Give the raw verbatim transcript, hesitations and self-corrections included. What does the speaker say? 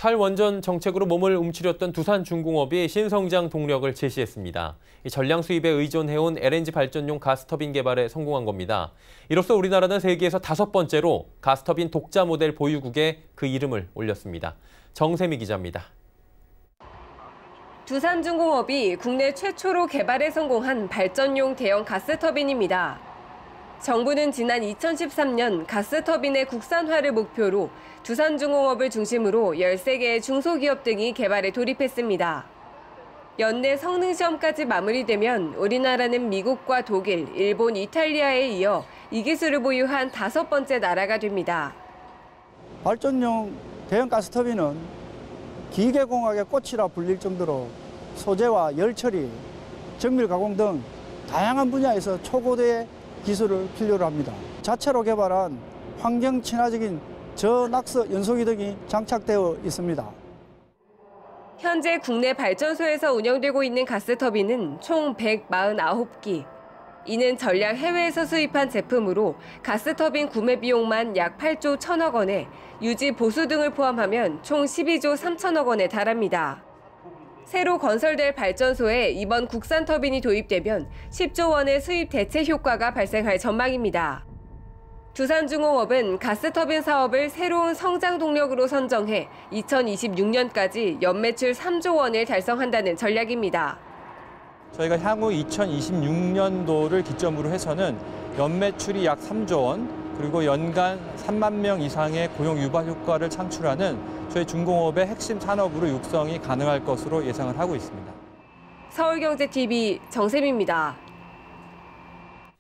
탈원전 정책으로 몸을 움츠렸던 두산중공업이 신성장 동력을 제시했습니다. 전량 수입에 의존해온 엘엔지 발전용 가스터빈 개발에 성공한 겁니다. 이로써 우리나라는 세계에서 다섯 번째로 가스터빈 독자 모델 보유국에 그 이름을 올렸습니다. 정세미 기자입니다. 두산중공업이 국내 최초로 개발에 성공한 발전용 대형 가스터빈입니다. 정부는 지난 이천십삼 년 가스터빈의 국산화를 목표로 두산중공업을 중심으로 열세 개의 중소기업 등이 개발에 돌입했습니다. 연내 성능시험까지 마무리되면 우리나라는 미국과 독일, 일본, 이탈리아에 이어 이 기술을 보유한 다섯 번째 나라가 됩니다. 발전용 대형 가스터빈은 기계공학의 꽃이라 불릴 정도로 소재와 열 처리, 정밀 가공 등 다양한 분야에서 초고도의 기술을 필요로 합니다. 자체로 개발한 환경 친화적인 저낙스 연소기 등이 장착되어 있습니다. 현재 국내 발전소에서 운영되고 있는 가스터빈은 총 백사십구 기. 이는 전량 해외에서 수입한 제품으로 가스터빈 구매 비용만 약 팔조 천억 원에 유지 보수 등을 포함하면 총 십이조 삼천억 원에 달합니다. 새로 건설될 발전소에 이번 국산 터빈이 도입되면 십조 원의 수입 대체 효과가 발생할 전망입니다. 두산중공업은 가스터빈 사업을 새로운 성장 동력으로 선정해 이천이십육 년까지 연매출 삼조 원을 달성한다는 전략입니다. 저희가 향후 이천이십육 년도를 기점으로 해서는 연매출이 약 삼조 원, 그리고 연간 삼만 명 이상의 고용 유발 효과를 창출하는 저희 중공업의 핵심 산업으로 육성이 가능할 것으로 예상을 하고 있습니다. 서울경제티비 정세미입니다.